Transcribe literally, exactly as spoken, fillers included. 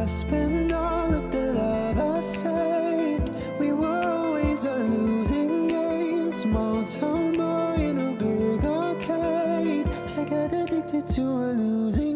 spent all of the love I saved. We were always a losing game. Small town boy in a big arcade. I got addicted to a losing